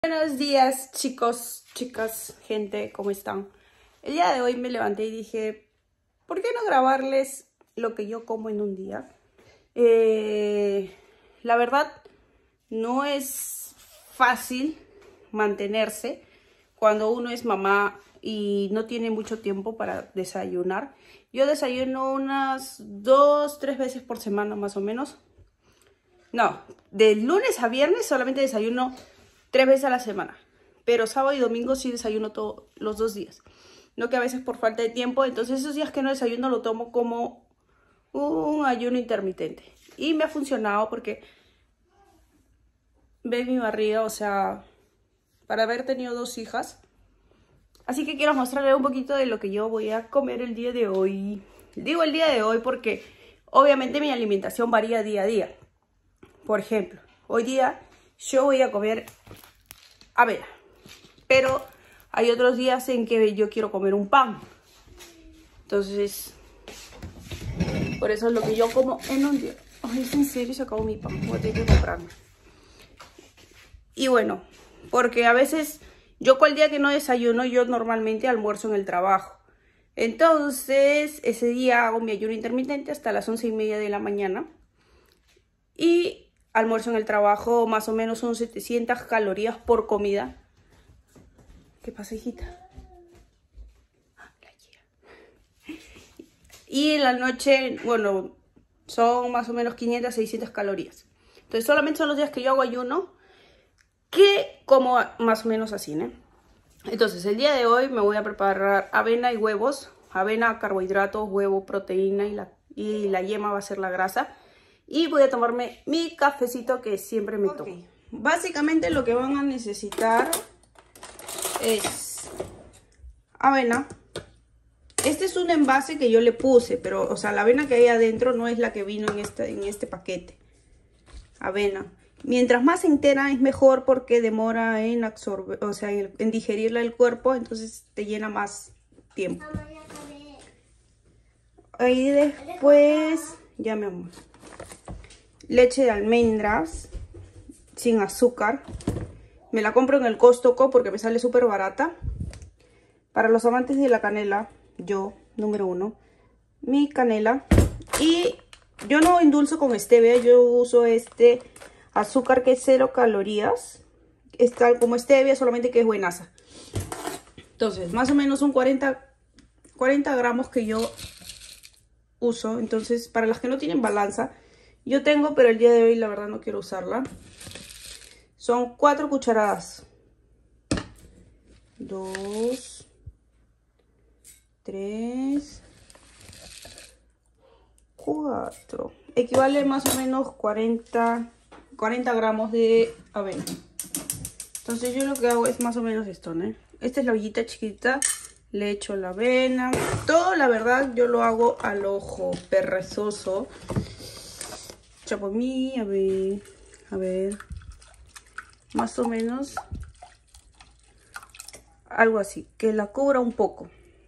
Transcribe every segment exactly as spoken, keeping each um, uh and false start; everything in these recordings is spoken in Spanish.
Buenos días, chicos, chicas, gente, ¿cómo están? El día de hoy me levanté y dije, ¿por qué no grabarles lo que yo como en un día? Eh, la verdad, no es fácil mantenerse cuando uno es mamá y no tiene mucho tiempo para desayunar. Yo desayuno unas dos, tres veces por semana más o menos. No, de lunes a viernes solamente desayuno tres veces a la semana, pero sábado y domingo sí desayuno todos los dos días. No que a veces por falta de tiempo, entonces esos días que no desayuno lo tomo como un ayuno intermitente. Y me ha funcionado porque ve mi barriga, o sea, para haber tenido dos hijas. Así que quiero mostrarles un poquito de lo que yo voy a comer el día de hoy. Digo el día de hoy porque obviamente mi alimentación varía día a día. Por ejemplo, hoy día yo voy a comer avena, pero hay otros días en que yo quiero comer un pan. Entonces, por eso es lo que yo como en un día. Ay, en serio se acabó mi pan, voy a tener que comprarme. Y bueno, porque a veces yo cual día que no desayuno, yo normalmente almuerzo en el trabajo. Entonces, ese día hago mi ayuno intermitente hasta las once y media de la mañana. Y almuerzo en el trabajo, más o menos son setecientas calorías por comida. ¿Qué pasa, hijita? Ah, la guía. Y en la noche, bueno, son más o menos quinientas, seiscientas calorías. Entonces solamente son los días que yo hago ayuno que como más o menos así, ¿no? Entonces el día de hoy me voy a preparar avena y huevos. Avena, carbohidratos, huevo, proteína y la, y la yema va a ser la grasa. Y voy a tomarme mi cafecito que siempre me tomo. Okay. Básicamente lo que van a necesitar es avena. Este es un envase que yo le puse, pero o sea, la avena que hay adentro no es la que vino en este, en este paquete. Avena. Mientras más entera es mejor porque demora en absorber, o sea, en, en digerirla el cuerpo, entonces te llena más tiempo. Ahí después, ya mi amor. Leche de almendras sin azúcar. Me la compro en el Costco porque me sale súper barata. Para los amantes de la canela, yo, número uno, mi canela. Y yo no endulzo con stevia, yo uso este azúcar que es cero calorías. Es tal como stevia, solamente que es buenaza. Entonces, más o menos son cuarenta, cuarenta gramos que yo uso. Entonces, para las que no tienen balanza, yo tengo, pero el día de hoy la verdad no quiero usarla. Son cuatro cucharadas. Dos. Tres. Cuatro. Equivale más o menos cuarenta, cuarenta gramos de avena. Entonces yo lo que hago es más o menos esto, ¿no? Esta es la ollita chiquita. Le echo la avena. Todo, la verdad, yo lo hago al ojo perezoso. Por mí, a ver, a ver, más o menos algo así, que la cubra un poco.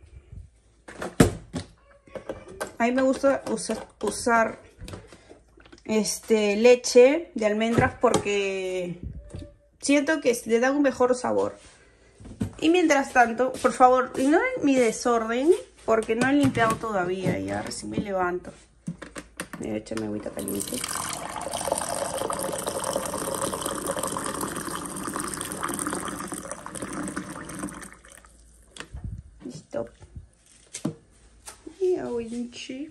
A mí me gusta usar, usar este, leche de almendras porque siento que le da un mejor sabor. Y mientras tanto, por favor, ignoren mi desorden porque no he limpiado todavía, ya recién me levanto. Voy a echarme agüita caliente. Listo. Y agüinchi.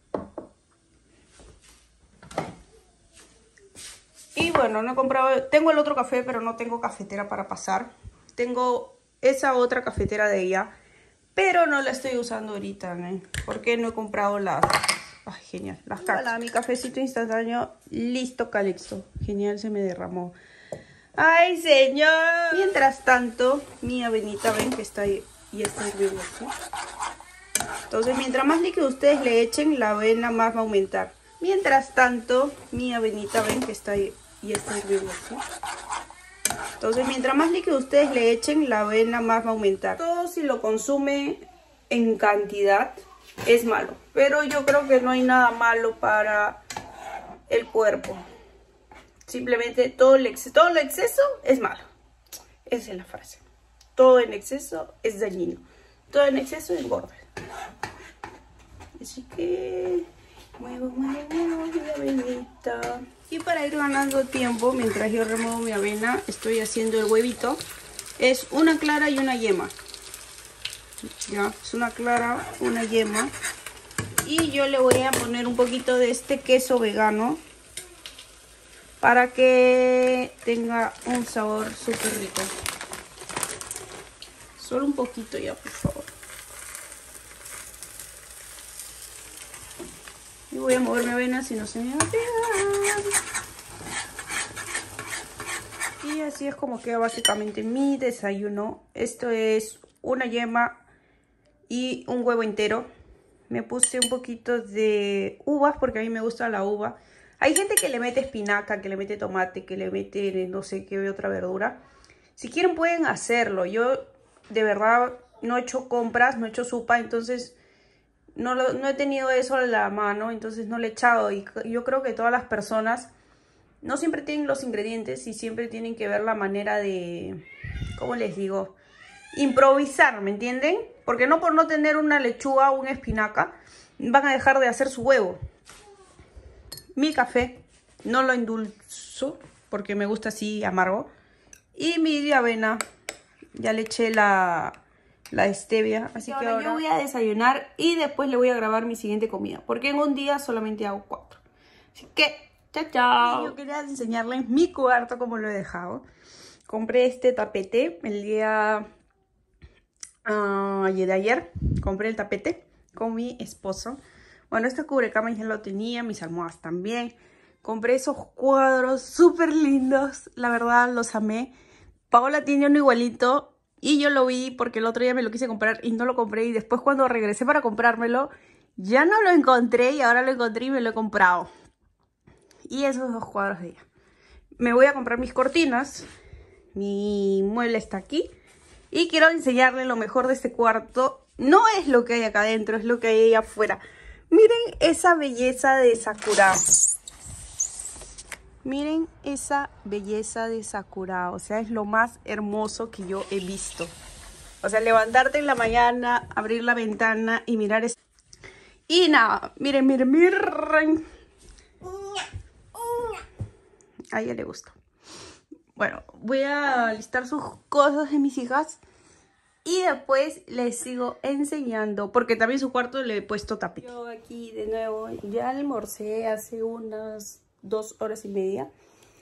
Y bueno, no he comprado. Tengo el otro café, pero no tengo cafetera para pasar. Tengo esa otra cafetera de ella, pero no la estoy usando ahorita, ¿eh? Porque no he comprado las. Ay, genial, las cacas. Hola, mi cafecito instantáneo listo, calixto. Genial, se me derramó. ¡Ay, señor! Mientras tanto, mi avenita, ven que está ahí y está hirviendo, ¿sí? Entonces, mientras más líquido ustedes le echen, la avena más va a aumentar. Mientras tanto, mi avenita, ven que está ahí y está hirviendo, ¿sí? Entonces, mientras más líquido ustedes le echen, la avena más va a aumentar. Todo si lo consume en cantidad es malo, pero yo creo que no hay nada malo para el cuerpo. Simplemente todo el exceso, todo el exceso es malo. Esa es la frase. Todo en exceso es dañino. Todo en exceso engorda. Así que muevo, muevo, muevo mi avenita. Y para ir ganando tiempo, mientras yo remuevo mi avena, estoy haciendo el huevito. Es una clara y una yema. Ya, es una clara, una yema. Y yo le voy a poner un poquito de este queso vegano para que tenga un sabor súper rico. Solo un poquito ya, por favor. Y voy a mover mi avena si no se me va a pegar. Y así es como queda básicamente mi desayuno. Esto es una yema y un huevo entero. Me puse un poquito de uvas porque a mí me gusta la uva. Hay gente que le mete espinaca, que le mete tomate, que le mete no sé qué otra verdura. Si quieren pueden hacerlo. Yo de verdad no he hecho compras, no he hecho sopa, entonces no, lo, no he tenido eso a la mano, entonces no le he echado. Y yo creo que todas las personas no siempre tienen los ingredientes y siempre tienen que ver la manera de, ¿cómo les digo? Improvisar, ¿me entienden? Porque no por no tener una lechuga o una espinaca van a dejar de hacer su huevo. Mi café no lo endulzo porque me gusta así amargo. Y mi avena, ya le eché la, la stevia. Así que ahora yo voy a desayunar y después le voy a grabar mi siguiente comida. Porque en un día solamente hago cuatro. Así que, chao, chao. Yo quería enseñarles mi cuarto como lo he dejado. Compré este tapete el día uh, de ayer. Compré el tapete con mi esposo. Bueno, este cubrecama ya lo tenía, mis almohadas también. Compré esos cuadros súper lindos, la verdad los amé. Paola tiene uno igualito y yo lo vi porque el otro día me lo quise comprar y no lo compré. Y después cuando regresé para comprármelo, ya no lo encontré y ahora lo encontré y me lo he comprado. Y esos dos cuadros de ella. Me voy a comprar mis cortinas. Mi mueble está aquí. Y quiero enseñarles lo mejor de este cuarto. No es lo que hay acá adentro, es lo que hay allá afuera. Miren esa belleza de Sakura. Miren esa belleza de Sakura. O sea, es lo más hermoso que yo he visto. O sea, levantarte en la mañana, abrir la ventana y mirar eso. Y nada, miren, miren, miren. A ella le gusta. Bueno, voy a listar sus cosas de mis hijas. Y después les sigo enseñando, porque también su cuarto le he puesto tapete. Yo aquí de nuevo, ya almorcé hace unas dos horas y media.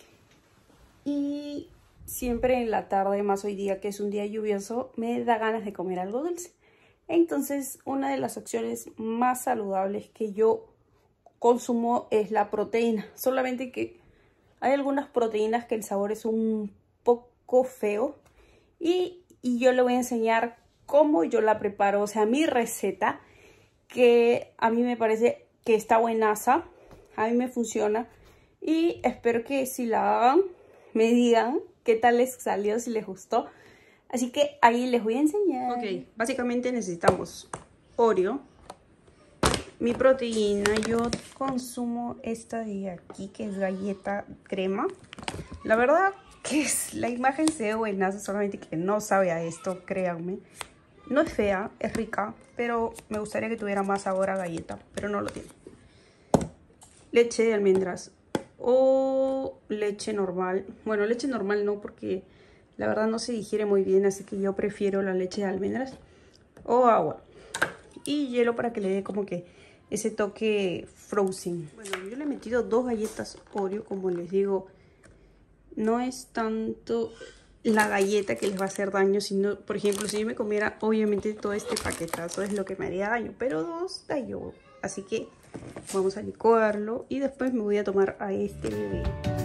Y siempre en la tarde, más hoy día que es un día lluvioso, me da ganas de comer algo dulce. Entonces, una de las opciones más saludables que yo consumo es la proteína. Solamente que hay algunas proteínas que el sabor es un poco feo. Y... Y yo le voy a enseñar cómo yo la preparo, o sea, mi receta, que a mí me parece que está buenaza, a mí me funciona. Y espero que si la hagan, me digan qué tal les salió, si les gustó. Así que ahí les voy a enseñar. Ok, básicamente necesitamos Oreo, mi proteína. Yo consumo esta de aquí, que es galleta crema. La verdad... que es, la imagen se ve buena, solamente que no sabe a esto, créanme. No es fea, es rica, pero me gustaría que tuviera más sabor a galleta, pero no lo tiene. Leche de almendras o leche normal. Bueno, leche normal no, porque la verdad no se digiere muy bien, así que yo prefiero la leche de almendras. O agua. Y hielo para que le dé como que ese toque frozen. Bueno, yo le he metido dos galletas Oreo, como les digo. No es tanto la galleta que les va a hacer daño, sino, por ejemplo, si yo me comiera, obviamente, todo este paquetazo es lo que me haría daño, pero dos da yo. Así que vamos a licuarlo y después me voy a tomar a este bebé.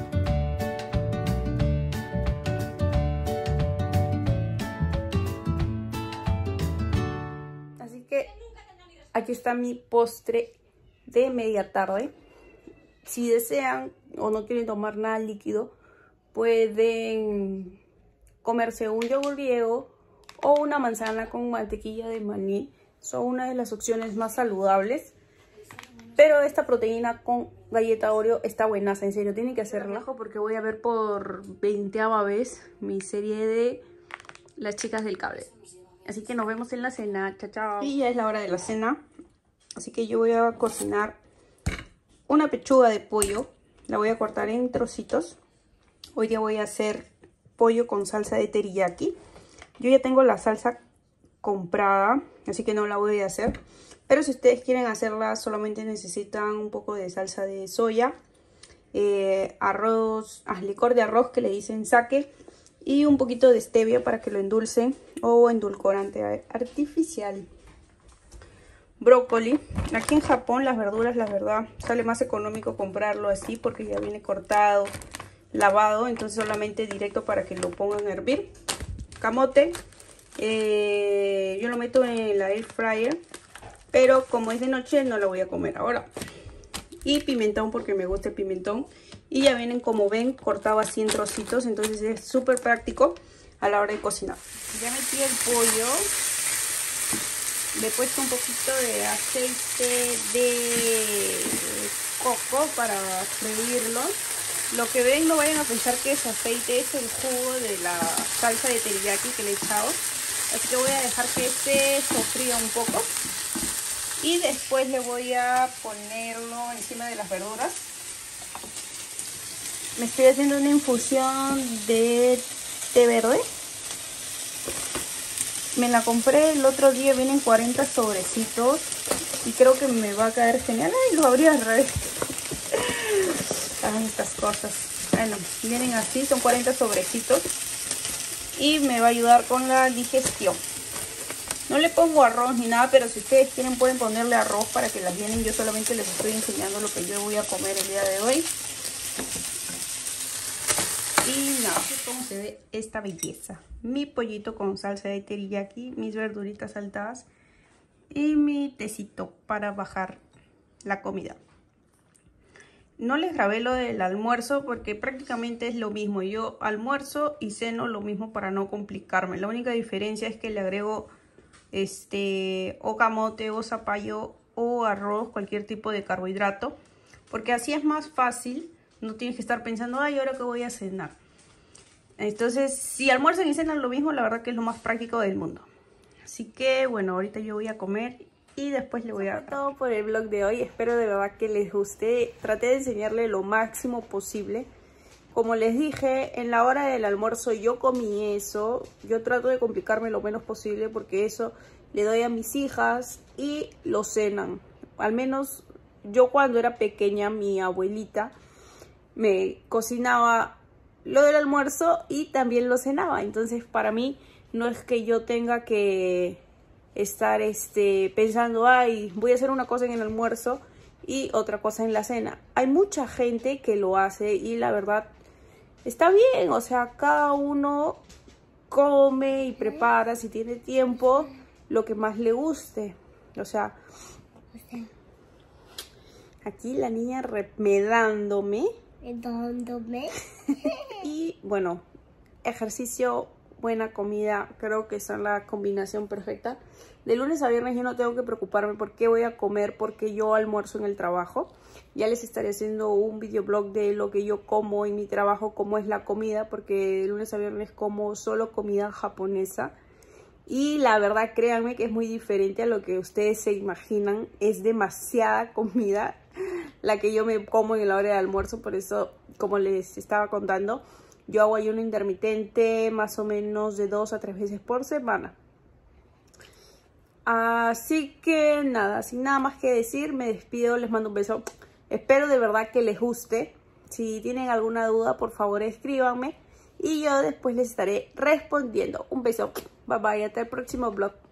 Así que aquí está mi postre de media tarde. Si desean o no quieren tomar nada líquido, pueden comerse un yogur griego o una manzana con mantequilla de maní. Son una de las opciones más saludables. Pero esta proteína con galleta Oreo está buenaza, en serio, tienen que hacerla. Porque voy a ver por veinteava vez mi serie de las chicas del cable. Así que nos vemos en la cena. Chao, chao. Y ya es la hora de la cena. Así que yo voy a cocinar una pechuga de pollo. La voy a cortar en trocitos. Hoy día voy a hacer pollo con salsa de teriyaki. Yo ya tengo la salsa comprada, así que no la voy a hacer. Pero si ustedes quieren hacerla, solamente necesitan un poco de salsa de soya, eh, arroz, ah, licor de arroz que le dicen sake, y un poquito de stevia para que lo endulcen, o endulcorante artificial. Brócoli. Aquí en Japón las verduras, la verdad, sale más económico comprarlo así porque ya viene cortado, lavado, entonces solamente directo para que lo pongan a hervir. Camote. Eh, yo lo meto en la air fryer, pero como es de noche no lo voy a comer ahora. Y pimentón, porque me gusta el pimentón. Y ya vienen, como ven, cortado así en trocitos. Entonces es súper práctico a la hora de cocinar. Ya metí el pollo. Le he puesto un poquito de aceite de coco para freírlo. Lo que ven, no vayan a pensar que ese aceite es el jugo de la salsa de teriyaki que le he echado. Así que voy a dejar que este sofría un poco. Y después le voy a ponerlo encima de las verduras. Me estoy haciendo una infusión de té verde. Me la compré el otro día, vienen cuarenta sobrecitos. Y creo que me va a caer genial. Ay, lo abrí al revés. Hagan estas cosas. Bueno, vienen así, son cuarenta sobrecitos. Y me va a ayudar con la digestión. No le pongo arroz ni nada, pero si ustedes quieren pueden ponerle arroz para que las llenen. Yo solamente les estoy enseñando lo que yo voy a comer el día de hoy. Y nada, cómo se ve esta belleza. Mi pollito con salsa de teriyaki, mis verduritas saltadas y mi tecito para bajar la comida. No les grabé lo del almuerzo porque prácticamente es lo mismo. Yo almuerzo y ceno lo mismo para no complicarme. La única diferencia es que le agrego este o camote o zapallo o arroz, cualquier tipo de carbohidrato, porque así es más fácil. No tienes que estar pensando, ay, ¿ahora qué voy a cenar? Entonces, si almuerzan y cenan lo mismo, la verdad que es lo más práctico del mundo. Así que, bueno, ahorita yo voy a comer y después le voy a... Todo por el vlog de hoy. Espero de verdad que les guste. Traté de enseñarle lo máximo posible. Como les dije, en la hora del almuerzo yo comí eso. Yo trato de complicarme lo menos posible porque eso le doy a mis hijas y lo cenan. Al menos yo cuando era pequeña, mi abuelita me cocinaba lo del almuerzo y también lo cenaba. Entonces para mí no es que yo tenga que estar este, pensando, ay, voy a hacer una cosa en el almuerzo y otra cosa en la cena. Hay mucha gente que lo hace y la verdad está bien. O sea, cada uno come y prepara, si tiene tiempo, lo que más le guste. O sea, aquí la niña remedándome. Remedándome. Y bueno, ejercicio, buena comida, creo que son la combinación perfecta. De lunes a viernes yo no tengo que preocuparme por qué voy a comer, porque yo almuerzo en el trabajo. Ya les estaré haciendo un videoblog de lo que yo como en mi trabajo, cómo es la comida, porque de lunes a viernes como solo comida japonesa. Y la verdad, créanme que es muy diferente a lo que ustedes se imaginan. Es demasiada comida la que yo me como en la hora de almuerzo. Por eso, como les estaba contando, yo hago ayuno intermitente más o menos de dos a tres veces por semana. Así que nada, sin nada más que decir, me despido, les mando un beso. Espero de verdad que les guste. Si tienen alguna duda, por favor escríbanme y yo después les estaré respondiendo. Un beso, bye bye, hasta el próximo vlog.